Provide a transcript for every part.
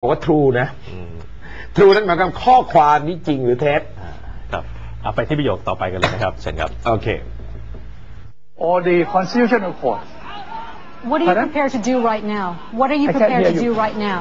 บอกว่า true นะ true นั่นหมายความข้อความนี้จริงหรือเท็จครับเอาไปที่ประโยคต่อไปกันเลยนะครับเชิญครับโอเค or the constitutional court What are you prepared to do right now? What are you prepared to do right now?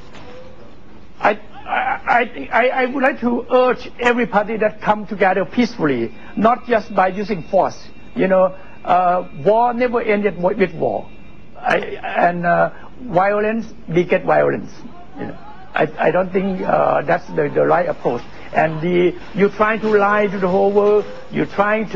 I would like to urge every party that come together peacefully, not just by using force. You know, war never ended with war, and violence beget violence. You know, I don't think that's the right approach. And you're trying to lie to the whole world. You're trying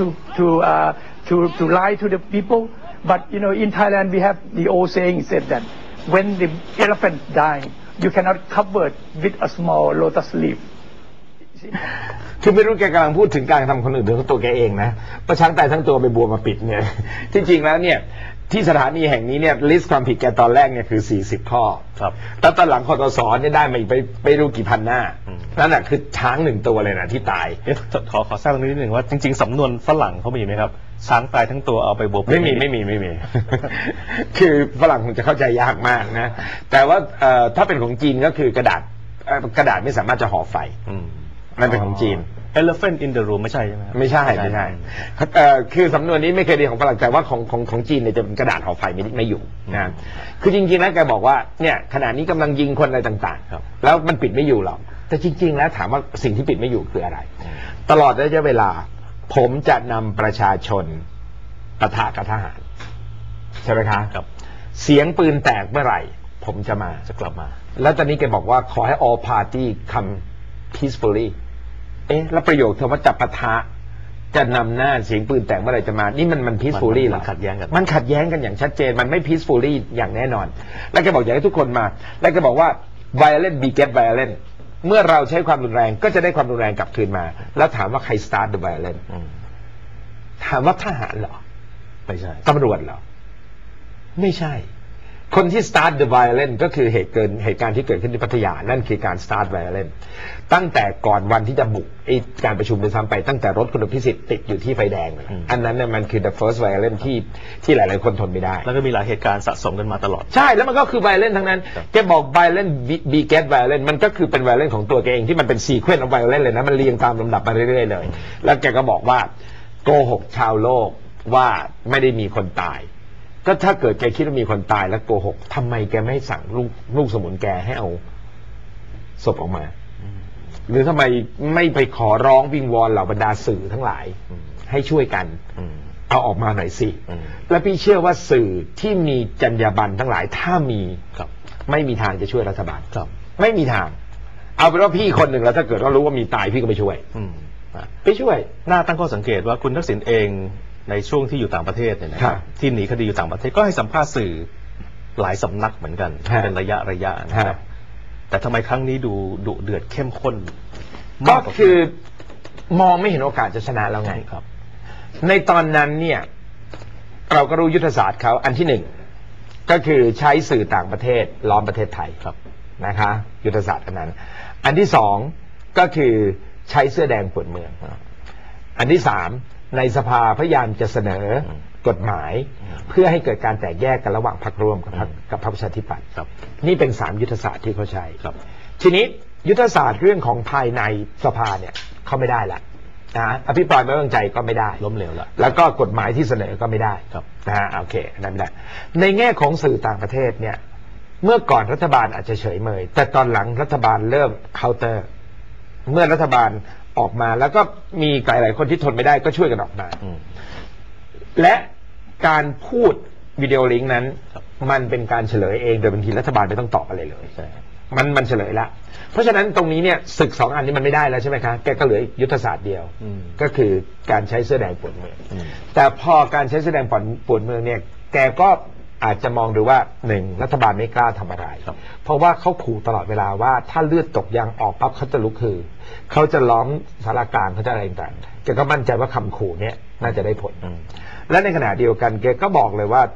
to lie to the people. But you know, in Thailand we have the old saying said that when the elephant dying, you cannot cover it with a small lotus leaf. คือไม่รู้แกกำลังพูดถึงการทำคนอื่นหรือตัวแกเองนะประช้างตายทั้งตัวไปบัวมาปิดเนี่ยจริงๆแล้วเนี่ยที่สถานีแห่งนี้เนี่ยลิสต์ความผิดแกตอนแรกเนี่ยคือ40ข้อครับแต่ตอนหลังคตสเนี่ยได้มาอีกไปรู้กี่พันหน้านั่นแหละคือช้าง1ตัวเลยนะที่ตายขอแทรกตรงนี้นิดหนึ่งว่าจริงๆสำนวนฝรั่งเขามีไหมครับช้างตายทั้งตัวเอาไปบวบไม่มีคือฝรั่งคงจะเข้าใจยากมากนะแต่ว่าถ้าเป็นของจีนก็คือกระดาษไม่สามารถจะห่อไฟนั่นเป็นของจีน Elephant in the room ไม่ใช่ใช่ไหมไม่ใช่คือสำนวนนี้ไม่เคยเรียนของฝรั่งแต่ว่าของจีนเนี่ยจะเป็นกระดาษห่อไฟไม่อยู่นะคือจริงๆแล้วแกบอกว่าเนี่ยขณะนี้กำลังยิงคนอะไรต่างๆแล้วมันปิดไม่อยู่หรอกแต่จริงๆแล้วถามว่าสิ่งที่ปิดไม่อยู่คืออะไรตลอดระยะเวลาผมจะนำประชาชนปะทะกับทหารใช่ไหมคะครับเสียงปืนแตกเมื่อไหร่ผมจะกลับมาแล้วตอนนี้แกบอกว่าขอให้ all party come peacefully แล้วประโยคเธอว่าจับปะทะจะนำหน้าเสียงปืนแตกเมื่อไหร่จะมานี่มัน peacefully หรอขัดแย้งกันมันขัดแย้งกันอย่างชัดเจนมันไม่ peacefully อย่างแน่นอนแล้วแกบอกอยากให้ทุกคนมาแล้วแกบอกว่า violent beget violent เมื่อเราใช้ความรุนแรงก็จะได้ความรุนแรงกลับคืนมาแล้วถามว่าใคร start the violence ถามว่าทหารเหรอไม่ใช่ตำรวจเหรอไม่ใช่คนที่ start the violence ก็คือเหตุการณ์ที่เกิดขึ้นที่พัทยานั่นคือการ start violence ตั้งแต่ก่อนวันที่จะบุกการประชุมไปซ้ำไปตั้งแต่รถคุณพิสิทธิ์ติดอยู่ที่ไฟแดงอันนั้นเนี่ยมันคือ the first violence ที่หลายๆคนทนไม่ได้แล้วก็มีหลายเหตุการณ์สะสมกันมาตลอดใช่แล้วมันก็คือ violence ทั้งนั้นแกบอก violence beget violence มันก็คือเป็น violence ของตัวแกเองที่มันเป็น sequence of violence เลยนะมันเรียงตามลำดับมาเรื่อยๆเลยแล้วแกก็บอกว่าโกหกชาวโลกว่าไม่ได้มีคนตายก็ถ้าเกิดแกคิดว่ามีคนตายแล้วโกหกทำไมแกไม่สั่งลูกสมุนแกให้เอาศพออกมาหรือทำไมไม่ไปขอร้องวิงวอนเหล่าบรรดาสื่อทั้งหลายให้ช่วยกันเอาออกมาหน่อยสิและพี่เชื่อว่าสื่อที่มีจรรยาบรรณทั้งหลายถ้ามีไม่มีทางจะช่วยรัฐบาลไม่มีทางเอาเป็นว่าพี่คนหนึ่งแล้วถ้าเกิดว่ารู้ว่ามีตายพี่ก็ไปช่วยน่าตั้งข้อสังเกตว่าคุณทักษิณเองในช่วงที่อยู่ต่างประเทศเนี่ยนะครับที่หนีคดีอยู่ต่างประเทศก็ให้สัมภาษณ์สื่อหลายสำนักเหมือนกันเป็นระยะนะครับแต่ทำไมครั้งนี้ดูดุเดือดเข้มข้นก็คือมองไม่เห็นโอกาสจะชนะแล้วไงครับในตอนนั้นเนี่ยเราก็รู้ยุทธศาสตร์เขาอันที่หนึ่งก็คือใช้สื่อต่างประเทศล้อมประเทศไทยครับนะคะยุทธศาสตร์อันนั้นอันที่สองก็คือใช้เสื้อแดงปวดเมืองอันที่สามในสภาพยายามจะเสนอกฎหมายเพื่อให้เกิดการแตกแยกกันระหว่างพรรคร่วมกับพรรคประชาธิปัตย์นี่เป็น3ยุทธศาสตร์ที่เขาใช้ทีนี้ยุทธศาสตร์เรื่องของภายในสภาเนี่ยเขาไม่ได้ละนะอภิปรายไม่ไว้วางใจก็ไม่ได้ล้มเหลวแล้วก็กฎหมายที่เสนอก็ไม่ได้นะฮะโอเคนั่นไม่ได้ในแง่ของสื่อต่างประเทศเนี่ยเมื่อก่อนรัฐบาลอาจจะเฉยเมยแต่ตอนหลังรัฐบาลเริ่มเคาน์เตอร์เมื่อรัฐบาลออกมาแล้วก็มีหลายคนที่ทนไม่ได้ก็ช่วยกันออกมาและการพูดวิดีโอลิงก์นั้นมันเป็นการเฉลยเองโดยบางทีรัฐบาลไม่ต้องตอบอะไรเลยมันเฉลยละเพราะฉะนั้นตรงนี้เนี่ยศึก2อันนี้มันไม่ได้แล้วใช่ไหมคะแกก็เหลือยุทธศาสตร์เดียวก็คือการใช้เสื้อแดงปวดเมืองแต่พอการใช้เสื้อแดงปวดเมืองเนี่ยแกก็อาจจะมองดูว่า1รัฐบาลไม่กล้าทำอะไรเพราะว่าเขาขู่ตลอดเวลาว่าถ้าเลือดตกยางออกปั๊บเขาจะลุกคือเขาจะล้อมสารกลางเขาจะอะไรต่างๆแกก็มั่นใจว่าคำขู่เนี่ยน่าจะได้ผลและในขณะเดียวกันแกก็บอกเลยว่า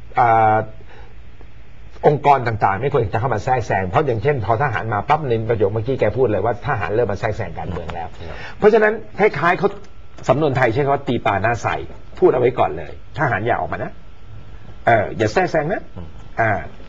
องค์กรต่างๆไม่ควรจะเข้ามาแทรกแซงเพราะอย่างเช่นพอทหารมาปั๊บในประโยคเมื่อกี้แกพูดเลยว่าทหารเริ่มมาแทรกแซงการเมืองแล้วเพราะฉะนั้นคล้ายๆเขาสำนวนไทยใช้คำว่าตีปลาหน้าใสพูดเอาไว้ก่อนเลยทหารอย่าออกมานะอย่าแทรกแซงนะ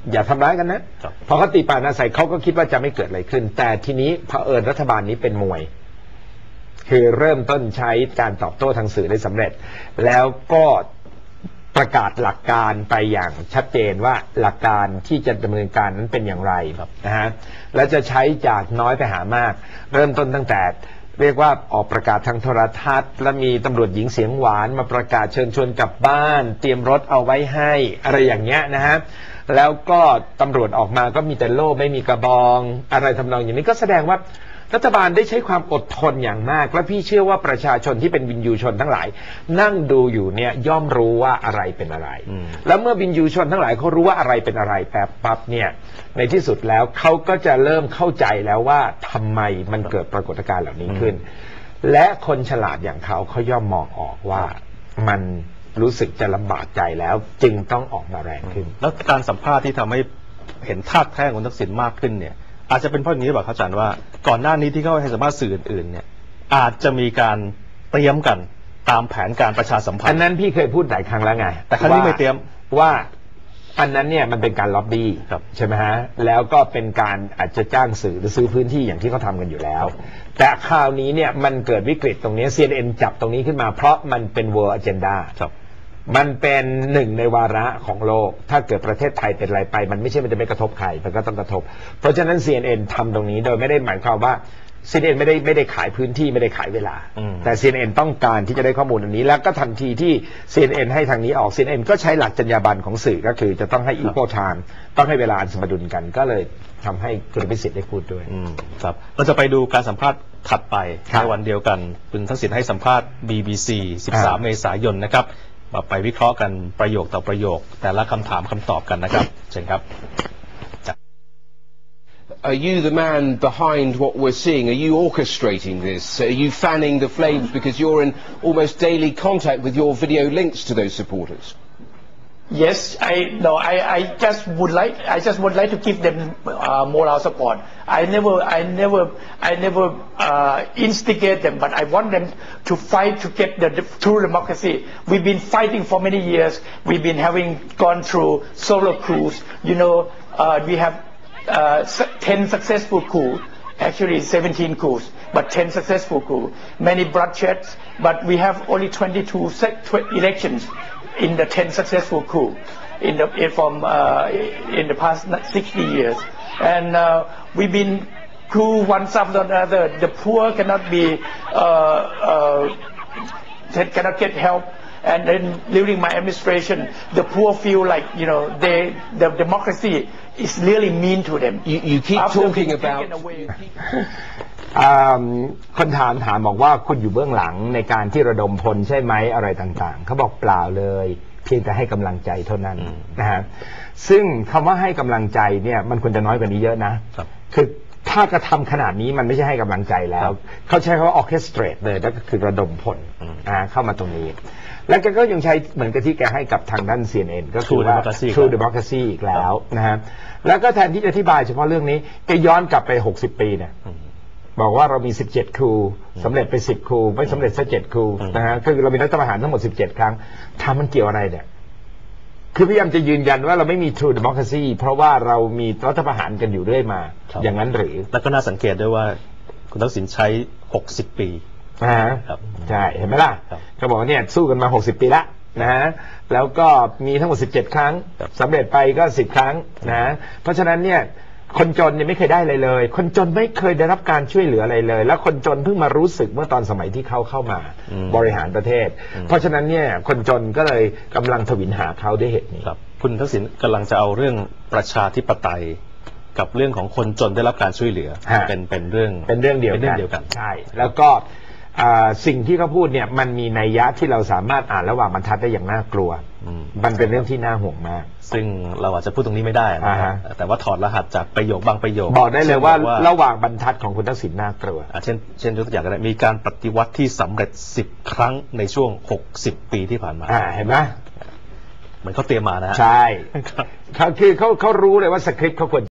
อย่าทำร้ายกันนะพอเขาตีปราณาใส่เขาก็คิดว่าจะไม่เกิดอะไรขึ้นแต่ทีนี้เผอิญรัฐบาลนี้เป็นมวยคือเริ่มต้นใช้การตอบโต้ทางสื่อได้สำเร็จแล้วก็ประกาศหลักการไปอย่างชัดเจนว่าหลักการที่จะดำเนินการนั้นเป็นอย่างไรนะฮะและจะใช้จากน้อยไปหามากเริ่มต้นตั้งแต่เรียกว่าออกประกาศทางโทรทัศน์และมีตำรวจหญิงเสียงหวานมาประกาศเชิญชวนกลับบ้านเตรียมรถเอาไว้ให้อะไรอย่างเงี้ยนะฮะแล้วก็ตำรวจออกมาก็มีแต่โล่ไม่มีกระบองอะไรทำนองอย่างนี้ก็แสดงว่ารัฐบาลได้ใช้ความอดทนอย่างมากและพี่เชื่อว่าประชาชนที่เป็นวินยูชนทั้งหลายนั่งดูอยู่เนี่ยย่อมรู้ว่าอะไรเป็นอะไรแล้วเมื่อวินยูชนทั้งหลายเขารู้ว่าอะไรเป็นอะไรปั๊บเนี่ยในที่สุดแล้วเขาก็จะเริ่มเข้าใจแล้วว่าทำไมมันเกิดปรากฏการณ์เหล่านี้ขึ้นและคนฉลาดอย่างเขาย่อมมองออกว่ามันรู้สึกจะลำบากใจแล้วจึงต้องออกมาแรงขึ้นแล้วการสัมภาษณ์ที่ทำให้เห็นท่าแท้ของทักษิณมากขึ้นเนี่ยอาจจะเป็นเพราะอย่างนี้หรือเปล่าครับอาจารย์ว่าก่อนหน้านี้ที่เขาให้สัมภาษณ์สื่ออื่นๆเนี่ยอาจจะมีการเตรียมกันตามแผนการประชาสัมพันธ์อันนั้นพี่เคยพูดหลายครั้งแล้วไงแต่ครั้งนี้ไม่เตรียมว่าอันนั้นเนี่ยมันเป็นการล็อบบี้ใช่ไหมฮะแล้วก็เป็นการอาจจะจ้างสื่อหรือซื้อพื้นที่อย่างที่เขาทำกันอยู่แล้วแต่คราวนี้เนี่ยมันเกิดวิกฤตตรงนี้ CNN จับตรงนี้ขึ้นมาเพราะมันเป็น World Agendaมันเป็นหนึ่งในวาระของโลกถ้าเกิดประเทศไทยเป็นอะไรไปมันไม่ใช่มันจะไม่กระทบใครมันก็ต้องกระทบเพราะฉะนั้น CNN ทำตรงนี้โดยไม่ได้หมายความว่า CNN ไม่ได้ขายพื้นที่ไม่ได้ขายเวลาแต่ CNN ต้องการที่จะได้ข้อมูลอันนี้แล้วก็ทันทีที่ CNN ให้ทางนี้ออก CNN ก็ใช้หลักจรรยาบรรณของสื่อก็คือจะต้องให้ equal time ต้องให้เวลาสมดุลกันก็เลยทำให้คุณพิสิทธิ์ได้พูดด้วยครับเราจะไปดูการสัมภาษณ์ถัดไปในวันเดียวกันคุณทักษิณให้สัมภาษณ์ BBC 13 เมษายนนะครับมาไปวิเคราะห์กันประโยคต่อประโยคแต่ละคำถามคำตอบกันนะครับเชิญครับ Are you the man behind what we're seeing? Are you orchestrating this? Are you fanning the flames because you're in almost daily contact with your video links to those supporters? Yes, I just would like to give them moral support. I never instigate them, but I want them to fight to get the true democracy. We've been fighting for many years. We've been gone through solo coups. You know, we have 10 successful coups. Actually 17 coups, but 10 successful coups. Many bloodsheds, but we have only 22 elections in the 10 successful coups in the past 60 years. And we've been coup one after another. The poor cannot cannot get help. And then during my administration, the poor feel like, you know, the democracy is really mean to them. You keep talking about คนถามบอกว่าคุณอยู่เบื้องหลังในการที่ระดมพลใช่ไหมอะไรต่างๆเขาบอกเปล่าเลยเพียงแต่ให้กำลังใจเท่านั้นนะฮะซึ่งคำว่าให้กำลังใจเนี่ยมันควรจะน้อยกว่านี้เยอะนะคือถ้ากระทำขนาดนี้มันไม่ใช่ให้กำลังใจแล้วเขาใช้คำว่า orchestrate เลยแล้วก็คือระดมพลเข้ามาตรงนี้แล้วแกก็ยังใช้เหมือนกับที่แกให้กับทางด้าน CNN ก็คือว่า True Democracy อีกแล้วนะฮะแล้วก็แทนที่จะอธิบายเฉพาะเรื่องนี้แกย้อนกลับไป60 ปีเนี่ยบอกว่าเรามี17คูสำเร็จไป10คูไม่สำเร็จสัก7คูนะฮะคือเรามีรัฐประหารทั้งหมด17ครั้งทำมันเกี่ยวอะไรเนี่ยคือพยายามจะยืนยันว่าเราไม่มี True Democracy เพราะว่าเรามีรัฐประหารกันอยู่เรื่อยมาอย่างนั้นหรือแล้วก็น่าสังเกตด้วยว่าคุณทักษิณใช้60 ปีใช่เห็นไหมล่ะเขาบอกว่าเนี่ยสู้กันมา60 ปีละนะฮะแล้วก็มีทั้งหมด17 ครั้งสำเร็จไปก็10 ครั้งนะเพราะฉะนั้นเนี่ยคนจนเนี่ยไม่เคยได้อะไรเลยคนจนไม่เคยได้รับการช่วยเหลืออะไรเลยแล้วคนจนเพิ่งมารู้สึกเมื่อตอนสมัยที่เขาเข้ามาบริหารประเทศเพราะฉะนั้นเนี่ยคนจนก็เลยกำลังทวินหาเขาด้วยเหตุนี้คุณทักษิณกำลังจะเอาเรื่องประชาธิปไตยกับเรื่องของคนจนได้รับการช่วยเหลือเป็นเรื่องเดียวกันใช่แล้วก็สิ่งที่เขาพูดเนี่ยมันมีนัยยะที่เราสามารถอ่านระหว่างบรรทัดได้อย่างน่ากลัวมันเป็นเรื่องที่น่าห่วงมากซึ่งเราอาจจะพูดตรงนี้ไม่ได้นะแต่ว่าถอดรหัสจากประโยคบางประโยคบอกได้เลยว่าระหว่างบรรทัดของคุณทักษิณน่ากลัวเช่นยกตัวอย่างก็ได้มีการปฏิวัติที่สำเร็จ10 ครั้งในช่วง60 ปีที่ผ่านมาเห็นไหมเหมือนเขาเตรียมมานะใช่คือเขารู้เลยว่าสคริปต์เขาควร